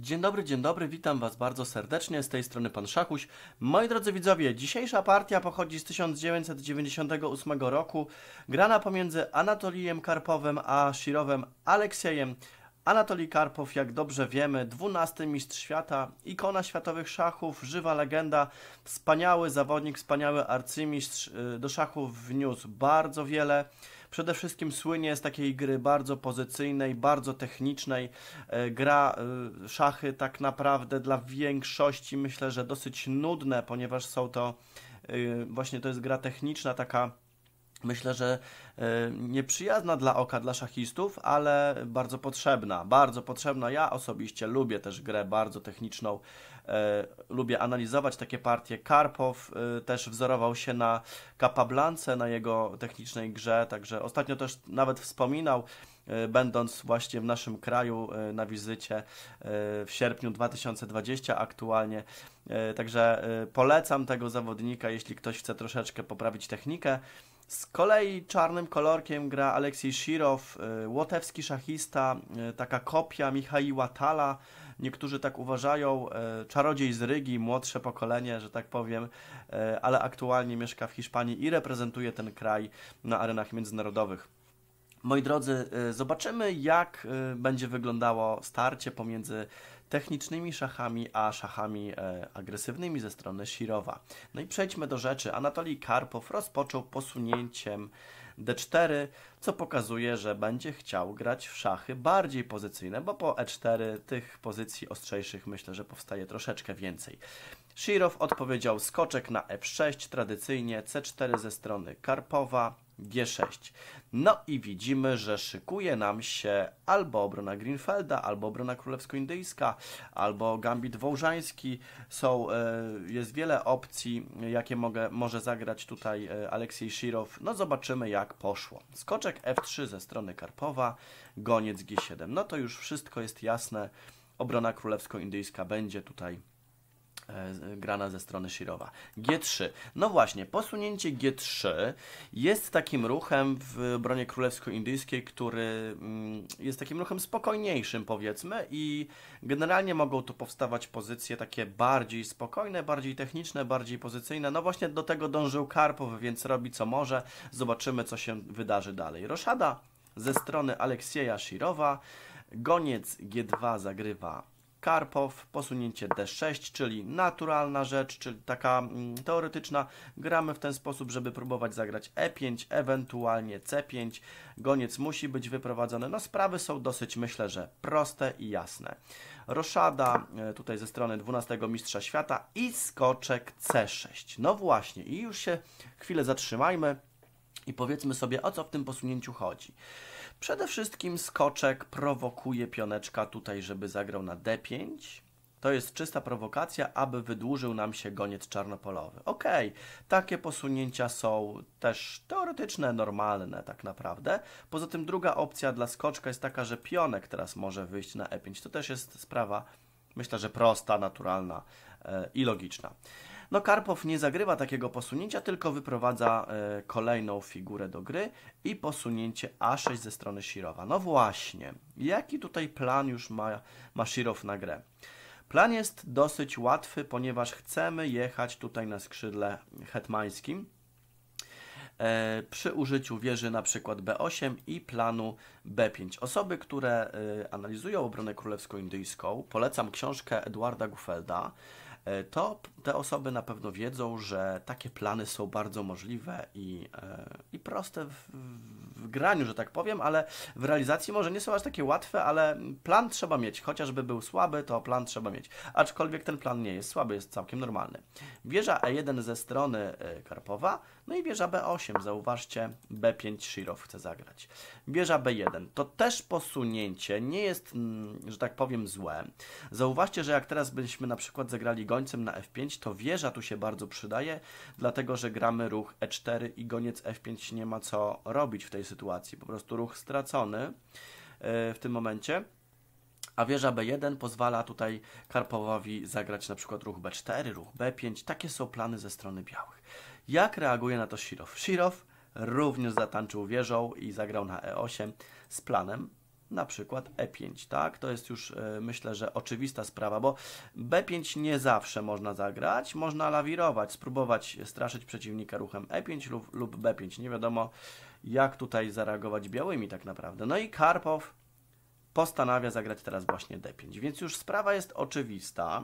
Dzień dobry, witam Was bardzo serdecznie, z tej strony Pan Szachuś. Moi drodzy widzowie, dzisiejsza partia pochodzi z 1998 roku, grana pomiędzy Anatolijem Karpowem a Shirowem Aleksiejem. Anatolij Karpow, jak dobrze wiemy, 12. mistrz świata, ikona światowych szachów, żywa legenda, wspaniały zawodnik, wspaniały arcymistrz, do szachów wniósł bardzo wiele. Przede wszystkim słynie z takiej gry bardzo pozycyjnej, bardzo technicznej. Gra szachy tak naprawdę dla większości myślę, że dosyć nudne, ponieważ są to właśnie to jest gra techniczna, taka myślę, że nieprzyjazna dla oka, dla szachistów, ale bardzo potrzebna, bardzo potrzebna. Ja osobiście lubię też grę bardzo techniczną, lubię analizować takie partie. Karpow też wzorował się na Capablance, na jego technicznej grze, także ostatnio też nawet wspominał, będąc właśnie w naszym kraju na wizycie w sierpniu 2020 aktualnie. Także polecam tego zawodnika, jeśli ktoś chce troszeczkę poprawić technikę. Z kolei czarnym kolorkiem gra Aleksiej Shirow, łotewski szachista, taka kopia Michaiła Tala. Niektórzy tak uważają, czarodziej z Rygi, młodsze pokolenie, że tak powiem, ale aktualnie mieszka w Hiszpanii i reprezentuje ten kraj na arenach międzynarodowych. Moi drodzy, zobaczymy, jak będzie wyglądało starcie pomiędzy technicznymi szachami a szachami agresywnymi ze strony Shirowa. No i przejdźmy do rzeczy. Anatolij Karpow rozpoczął posunięciem d4, co pokazuje, że będzie chciał grać w szachy bardziej pozycyjne, bo po e4 tych pozycji ostrzejszych myślę, że powstaje troszeczkę więcej. Shirow odpowiedział skoczek na f6, tradycyjnie c4 ze strony Karpowa, g6. No i widzimy, że szykuje nam się albo obrona Greenfelda, albo obrona królewsko-indyjska, albo gambit wołżański. Jest wiele opcji, jakie może zagrać tutaj Aleksiej Shirow. No zobaczymy, jak poszło. Skoczek f3 ze strony Karpowa, goniec g7. No to już wszystko jest jasne. Obrona królewsko-indyjska będzie tutaj grana ze strony Shirowa. G3. No właśnie, posunięcie G3 jest takim ruchem w obronie królewsko-indyjskiej, który jest takim ruchem spokojniejszym, powiedzmy, i generalnie mogą tu powstawać pozycje takie bardziej spokojne, bardziej techniczne, bardziej pozycyjne. No właśnie do tego dążył Karpow, więc robi co może. Zobaczymy, co się wydarzy dalej. Roszada ze strony Aleksieja Shirowa. Goniec G2 zagrywa Karpow, posunięcie d6, czyli naturalna rzecz, czyli taka teoretyczna. Gramy w ten sposób, żeby próbować zagrać e5, ewentualnie c5. Goniec musi być wyprowadzony. No sprawy są dosyć, myślę, że proste i jasne. Roszada tutaj ze strony 12 mistrza świata i skoczek c6. No właśnie, i już się chwilę zatrzymajmy i powiedzmy sobie, o co w tym posunięciu chodzi. Przede wszystkim skoczek prowokuje pioneczka tutaj, żeby zagrał na d5. To jest czysta prowokacja, aby wydłużył nam się goniec czarnopolowy. Ok, takie posunięcia są też teoretyczne, normalne tak naprawdę. Poza tym druga opcja dla skoczka jest taka, że pionek teraz może wyjść na e5. To też jest sprawa, myślę, że prosta, naturalna i logiczna. No Karpow nie zagrywa takiego posunięcia, tylko wyprowadza kolejną figurę do gry i posunięcie a6 ze strony Shirowa. No właśnie, jaki tutaj plan już ma Shirow na grę? Plan jest dosyć łatwy, ponieważ chcemy jechać tutaj na skrzydle hetmańskim przy użyciu wieży na przykład b8 i planu b5. Osoby, które analizują obronę królewsko-indyjską, polecam książkę Edwarda Gufelda, to te osoby na pewno wiedzą, że takie plany są bardzo możliwe i proste w graniu, że tak powiem, ale w realizacji może nie są aż takie łatwe, ale plan trzeba mieć. Chociażby był słaby, to plan trzeba mieć. Aczkolwiek ten plan nie jest słaby, jest całkiem normalny. Wieża E1 ze strony Karpowa, no i wieża B8. Zauważcie, B5 Shirow chce zagrać. Wieża B1 to też posunięcie, nie jest, że tak powiem, złe. Zauważcie, że jak teraz byśmy na przykład zagrali gońcem na F5, to wieża tu się bardzo przydaje, dlatego że gramy ruch E4 i goniec F5 nie ma co robić w tej sytuacji. Po prostu ruch stracony w tym momencie. A wieża B1 pozwala tutaj Karpowowi zagrać na przykład ruch B4, ruch B5. Takie są plany ze strony białych. Jak reaguje na to Shirow? Shirow również zatańczył wieżą i zagrał na E8 z planem na przykład E5, tak? To jest już myślę, że oczywista sprawa, bo B5 nie zawsze można zagrać, można lawirować, spróbować straszyć przeciwnika ruchem E5 lub B5, nie wiadomo jak tutaj zareagować białymi tak naprawdę. No i Karpow postanawia zagrać teraz właśnie D5, więc już sprawa jest oczywista.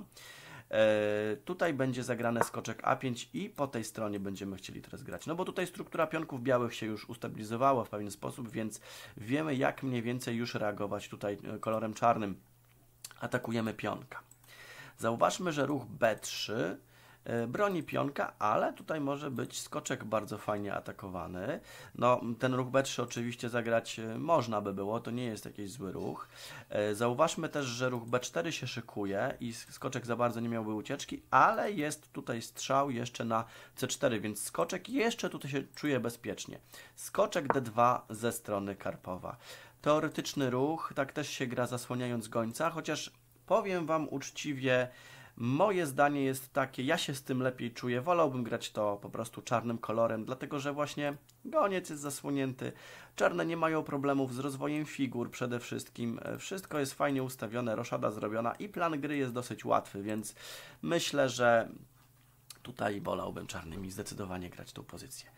Tutaj będzie zagrane skoczek A5 i po tej stronie będziemy chcieli teraz grać. No bo tutaj struktura pionków białych się już ustabilizowała w pewien sposób, więc wiemy jak mniej więcej już reagować tutaj kolorem czarnym. Atakujemy pionka. Zauważmy, że ruch B3 broni pionka, ale tutaj może być skoczek bardzo fajnie atakowany. No, ten ruch B3 oczywiście zagrać można by było, to nie jest jakiś zły ruch. Zauważmy też, że ruch B4 się szykuje i skoczek za bardzo nie miałby ucieczki, ale jest tutaj strzał jeszcze na C4, więc skoczek jeszcze tutaj się czuje bezpiecznie. Skoczek D2 ze strony Karpowa. Teoretyczny ruch, tak też się gra zasłaniając gońca, chociaż powiem Wam uczciwie, moje zdanie jest takie, ja się z tym lepiej czuję, wolałbym grać to po prostu czarnym kolorem, dlatego że właśnie goniec jest zasłonięty, czarne nie mają problemów z rozwojem figur przede wszystkim, wszystko jest fajnie ustawione, roszada zrobiona i plan gry jest dosyć łatwy, więc myślę, że tutaj wolałbym czarnymi zdecydowanie grać tą pozycję.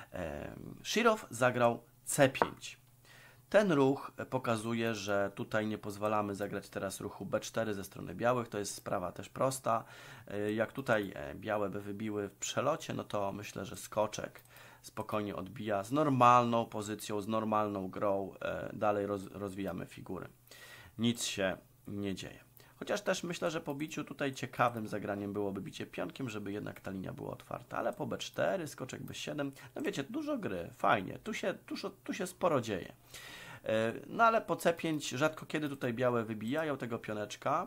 Shirow zagrał C5. Ten ruch pokazuje, że tutaj nie pozwalamy zagrać teraz ruchu B4 ze strony białych, to jest sprawa też prosta. Jak tutaj białe by wybiły w przelocie, no to myślę, że skoczek spokojnie odbija z normalną pozycją, z normalną grą, dalej rozwijamy figury. Nic się nie dzieje. Chociaż też myślę, że po biciu tutaj ciekawym zagraniem byłoby bicie pionkiem, żeby jednak ta linia była otwarta, ale po B4, skoczek B7, no wiecie, dużo gry, fajnie, tu się sporo dzieje. No ale po C5 rzadko kiedy tutaj białe wybijają tego pioneczka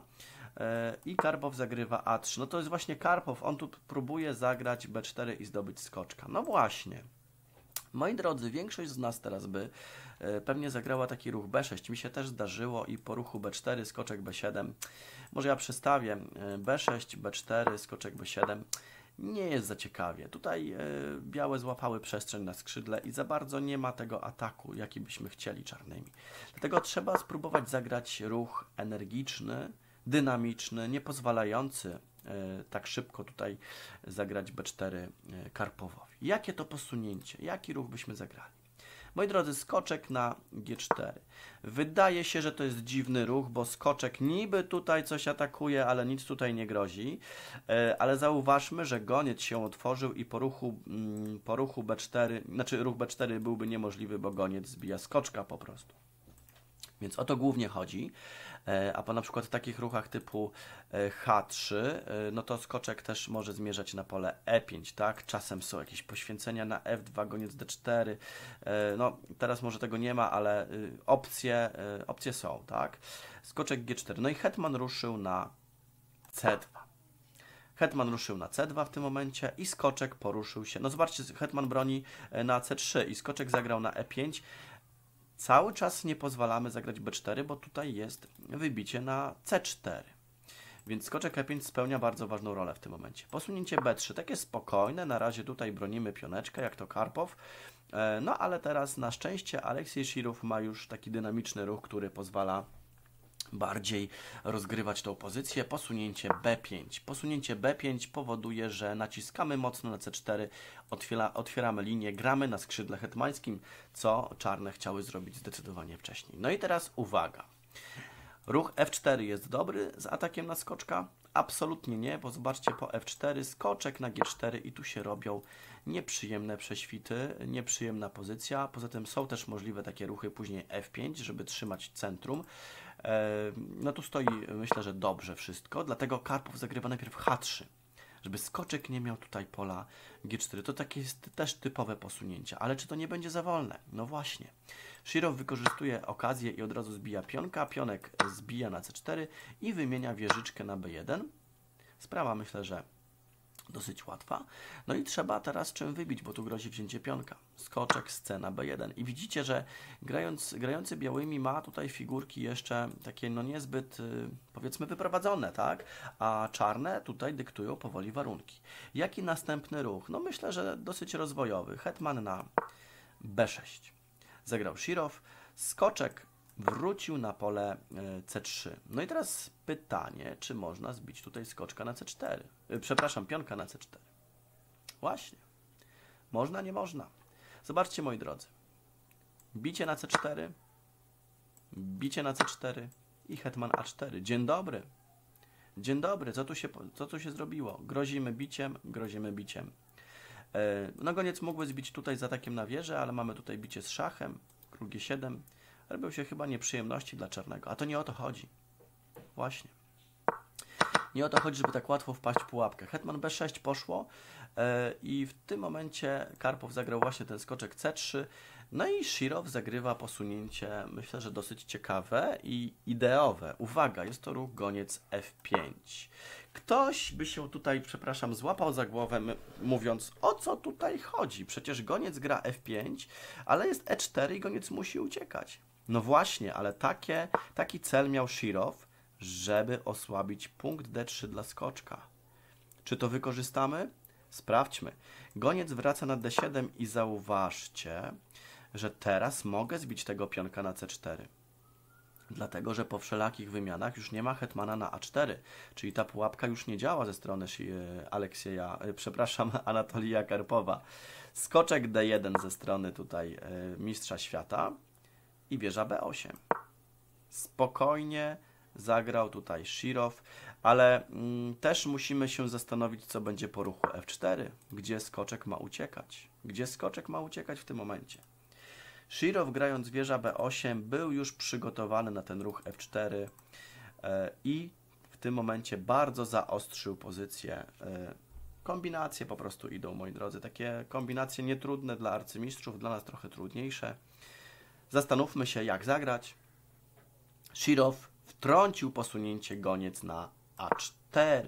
i Karpow zagrywa A3. No to jest właśnie Karpow, on tu próbuje zagrać B4 i zdobyć skoczka. No właśnie. Moi drodzy, większość z nas teraz by pewnie zagrała taki ruch B6. Mi się też zdarzyło i po ruchu B4, skoczek B7. Może ja przestawię B6, B4, skoczek B7. Nie jest za ciekawie. Tutaj białe złapały przestrzeń na skrzydle i za bardzo nie ma tego ataku, jaki byśmy chcieli czarnymi. Dlatego trzeba spróbować zagrać ruch energiczny, dynamiczny, nie pozwalający tak szybko tutaj zagrać B4 Karpowowi. Jakie to posunięcie? Jaki ruch byśmy zagrali? Moi drodzy, skoczek na G4. Wydaje się, że to jest dziwny ruch, bo skoczek niby tutaj coś atakuje, ale nic tutaj nie grozi. Ale zauważmy, że goniec się otworzył i po ruchu B4, znaczy ruch B4 byłby niemożliwy, bo goniec zbija skoczka po prostu. Więc o to głównie chodzi. A po na przykład takich ruchach typu H3, no to skoczek też może zmierzać na pole E5, tak? Czasem są jakieś poświęcenia na F2, goniec D4. No teraz może tego nie ma, ale opcje są, tak? Skoczek G4. No i hetman ruszył na C2. Hetman ruszył na C2 w tym momencie i skoczek poruszył się. No zobaczcie, hetman broni na C3 i skoczek zagrał na E5. Cały czas nie pozwalamy zagrać B4, bo tutaj jest wybicie na C4. Więc skoczek E5 spełnia bardzo ważną rolę w tym momencie. Posunięcie B3, takie spokojne, na razie tutaj bronimy pioneczkę, jak to Karpow. No ale teraz na szczęście Aleksiej Shirow ma już taki dynamiczny ruch, który pozwala bardziej rozgrywać tą pozycję. Posunięcie B5. Posunięcie B5 powoduje, że naciskamy mocno na C4, otwieramy linię, gramy na skrzydle hetmańskim, co czarne chciały zrobić zdecydowanie wcześniej. No i teraz uwaga. Ruch F4 jest dobry z atakiem na skoczka? Absolutnie nie, bo zobaczcie po F4, skoczek na G4 i tu się robią nieprzyjemne prześwity, nieprzyjemna pozycja. Poza tym są też możliwe takie ruchy później F5, żeby trzymać centrum. No tu stoi, myślę, że dobrze wszystko, dlatego Karpow zagrywa najpierw H3, żeby skoczek nie miał tutaj pola G4. To takie jest też typowe posunięcie, ale czy to nie będzie za wolne? No właśnie. Shirow wykorzystuje okazję i od razu zbija pionka, pionek zbija na C4 i wymienia wieżyczkę na B1. Sprawa myślę, że dosyć łatwa. No i trzeba teraz czym wybić, bo tu grozi wzięcie pionka. Skoczek, scena B1. I widzicie, że grający białymi ma tutaj figurki jeszcze takie no niezbyt powiedzmy wyprowadzone, tak? A czarne tutaj dyktują powoli warunki. Jaki następny ruch? No myślę, że dosyć rozwojowy. Hetman na B6. Zagrał Shirow. Skoczek wrócił na pole C3. No i teraz pytanie, czy można zbić tutaj skoczka na C4? Przepraszam, pionka na C4. Właśnie. Można, nie można. Zobaczcie, moi drodzy. Bicie na C4, bicie na C4 i hetman A4. Dzień dobry. Dzień dobry. Co tu się zrobiło? Grozimy biciem, grozimy biciem. No goniec mógłby zbić tutaj z atakiem na wieżę, ale mamy tutaj bicie z szachem. Król G7. Robią się chyba nieprzyjemności dla czarnego. A to nie o to chodzi. Właśnie. Nie o to chodzi, żeby tak łatwo wpaść w pułapkę. Hetman B6 poszło i w tym momencie Karpow zagrał właśnie ten skoczek C3. No i Shirow zagrywa posunięcie, myślę, że dosyć ciekawe i ideowe. Uwaga, jest to ruch goniec F5. Ktoś by się tutaj, przepraszam, złapał za głowę, mówiąc, o co tutaj chodzi? Przecież goniec gra F5, ale jest E4 i goniec musi uciekać. No właśnie, ale taki cel miał Shirow, żeby osłabić punkt D3 dla skoczka. Czy to wykorzystamy? Sprawdźmy. Goniec wraca na D7 i zauważcie, że teraz mogę zbić tego pionka na C4. Dlatego, że po wszelakich wymianach już nie ma hetmana na A4, czyli ta pułapka już nie działa ze strony Anatolija Karpowa. Skoczek D1 ze strony tutaj mistrza świata i wieża B8. Spokojnie zagrał tutaj Shirow, ale też musimy się zastanowić, co będzie po ruchu F4. Gdzie skoczek ma uciekać? Gdzie skoczek ma uciekać w tym momencie? Shirow, grając wieża B8, był już przygotowany na ten ruch F4 i w tym momencie bardzo zaostrzył pozycję. Kombinacje po prostu idą, moi drodzy. Takie kombinacje nietrudne dla arcymistrzów, dla nas trochę trudniejsze. Zastanówmy się, jak zagrać. Shirow wtrącił posunięcie goniec na A4.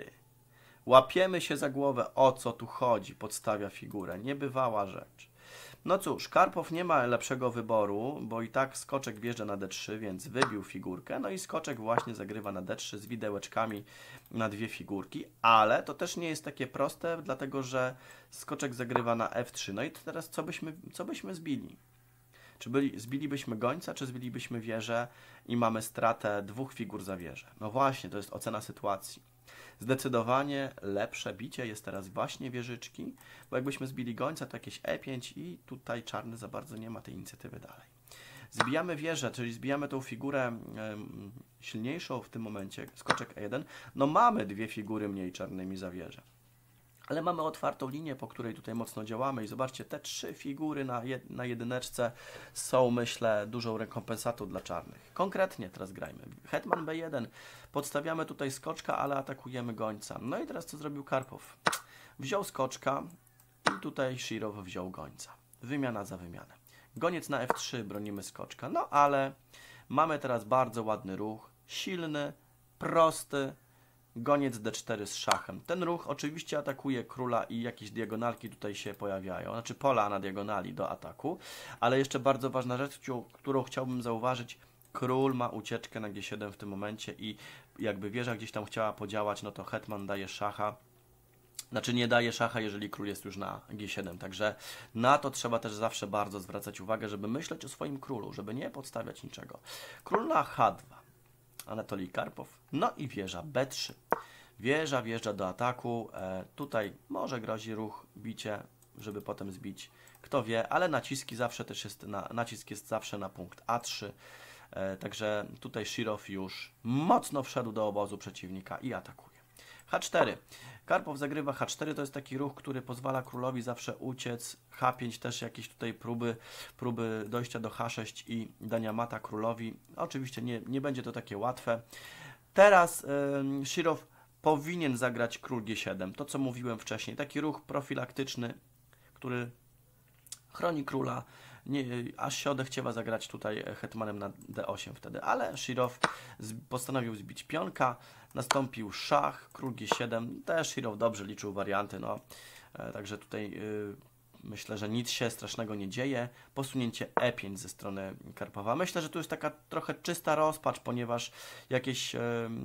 Łapiemy się za głowę, o co tu chodzi. Podstawia figurę. Niebywała rzecz. No cóż, Karpow nie ma lepszego wyboru, bo i tak skoczek wjeżdża na D3, więc wybił figurkę. No i skoczek właśnie zagrywa na D3 z widełeczkami na dwie figurki, ale to też nie jest takie proste, dlatego że skoczek zagrywa na F3. No i teraz co byśmy zbili? Czy zbilibyśmy gońca, czy zbilibyśmy wieżę i mamy stratę dwóch figur za wieżę? No właśnie, to jest ocena sytuacji. Zdecydowanie lepsze bicie jest teraz właśnie wieżyczki, bo jakbyśmy zbili gońca, to jakieś E5 i tutaj czarny za bardzo nie ma tej inicjatywy dalej. Zbijamy wieżę, czyli zbijamy tą figurę silniejszą w tym momencie, skoczek E1. No mamy dwie figury mniej czarnymi za wieżę. Ale mamy otwartą linię, po której tutaj mocno działamy i zobaczcie, te trzy figury na jedyneczce są, myślę, dużą rekompensatą dla czarnych. Konkretnie teraz grajmy. Hetman B1, podstawiamy tutaj skoczka, ale atakujemy gońca. No i teraz co zrobił Karpow? Wziął skoczka i tutaj Shirow wziął gońca. Wymiana za wymianę. Goniec na F3, bronimy skoczka. No ale mamy teraz bardzo ładny ruch, silny, prosty, goniec D4 z szachem. Ten ruch oczywiście atakuje króla i jakieś diagonalki tutaj się pojawiają, znaczy pola na diagonali do ataku, ale jeszcze bardzo ważna rzecz, którą chciałbym zauważyć, król ma ucieczkę na G7 w tym momencie i jakby wieża gdzieś tam chciała podziałać, no to hetman daje szacha, znaczy nie daje szacha, jeżeli król jest już na G7, także na to trzeba też zawsze bardzo zwracać uwagę, żeby myśleć o swoim królu, żeby nie podstawiać niczego. Król na H2. Anatolij Karpow. No i wieża B3. Wieża wjeżdża do ataku. Tutaj może grozi ruch, bicie, żeby potem zbić. Kto wie, ale naciski zawsze też jest nacisk jest zawsze na punkt A3. Także tutaj Shirow już mocno wszedł do obozu przeciwnika i atakuje. H4. Karpow zagrywa H4, to jest taki ruch, który pozwala królowi zawsze uciec. H5 też jakieś tutaj próby dojścia do H6 i dania mata królowi. Oczywiście nie będzie to takie łatwe. Teraz Shirow powinien zagrać król G7. To, co mówiłem wcześniej. Taki ruch profilaktyczny, który chroni króla. Aż się odechciewa zagrać tutaj hetmanem na D8 wtedy, ale Shirow postanowił zbić pionka, nastąpił szach, król G7, też Shirow dobrze liczył warianty, no, także tutaj myślę, że nic się strasznego nie dzieje. Posunięcie E5 ze strony Karpowa. Myślę, że tu jest taka trochę czysta rozpacz, ponieważ jakieś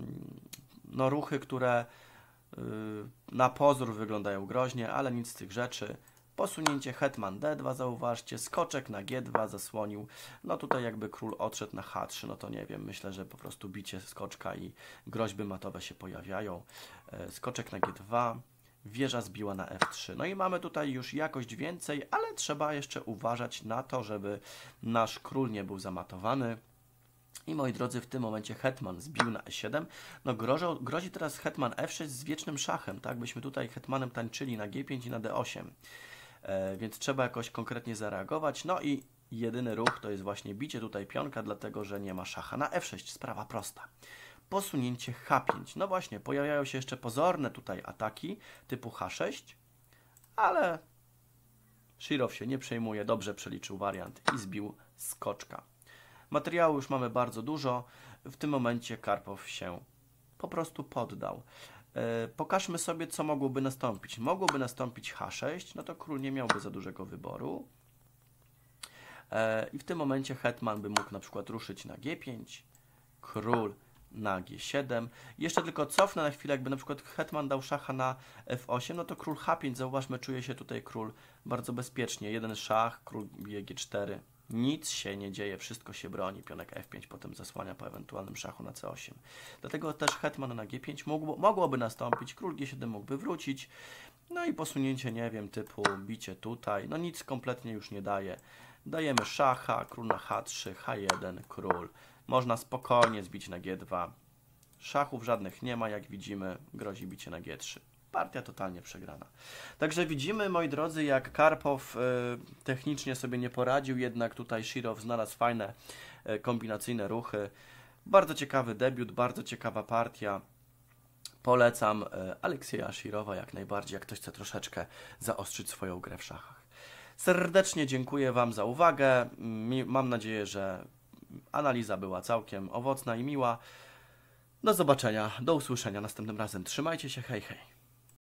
no, ruchy, które na pozór wyglądają groźnie, ale nic z tych rzeczy. Posunięcie hetman D2, zauważcie, skoczek na G2 zasłonił. No tutaj jakby król odszedł na H3, no to nie wiem, myślę, że po prostu bicie skoczka i groźby matowe się pojawiają. Skoczek na G2, wieża zbiła na F3. No i mamy tutaj już jakość więcej, ale trzeba jeszcze uważać na to, żeby nasz król nie był zamatowany. I moi drodzy, w tym momencie hetman zbił na E7. No grozi teraz hetman F6 z wiecznym szachem, tak? Byśmy tutaj hetmanem tańczyli na G5 i na D8. Więc trzeba jakoś konkretnie zareagować. No i jedyny ruch to jest właśnie bicie tutaj pionka, dlatego że nie ma szacha na F6. Sprawa prosta. Posunięcie H5. No właśnie, pojawiają się jeszcze pozorne tutaj ataki typu H6, ale Shirow się nie przejmuje, dobrze przeliczył wariant i zbił skoczka. Materiału już mamy bardzo dużo. W tym momencie Karpow się po prostu poddał. Pokażmy sobie, co mogłoby nastąpić. Mogłoby nastąpić H6, no to król nie miałby za dużego wyboru. I w tym momencie hetman by mógł na przykład ruszyć na G5, król na G7. Jeszcze tylko cofnę na chwilę, jakby na przykład hetman dał szacha na F8, no to król H5, zauważmy, czuje się tutaj król bardzo bezpiecznie. Jeden szach, król bije G4. Nic się nie dzieje, wszystko się broni. Pionek F5 potem zasłania po ewentualnym szachu na C8. Dlatego też hetman na G5 mogłoby nastąpić, król G7 mógłby wrócić. No i posunięcie, nie wiem, typu bicie tutaj. No nic kompletnie już nie daje. Dajemy szacha, król na H3, H1, król. Można spokojnie zbić na G2. Szachów żadnych nie ma, jak widzimy, grozi bicie na G3. Partia totalnie przegrana. Także widzimy, moi drodzy, jak Karpow technicznie sobie nie poradził, jednak tutaj Shirow znalazł fajne kombinacyjne ruchy. Bardzo ciekawy debiut, bardzo ciekawa partia. Polecam Aleksieja Shirowa jak najbardziej, jak ktoś chce troszeczkę zaostrzyć swoją grę w szachach. Serdecznie dziękuję Wam za uwagę. Mam nadzieję, że analiza była całkiem owocna i miła. Do zobaczenia, do usłyszenia następnym razem. Trzymajcie się, hej, hej.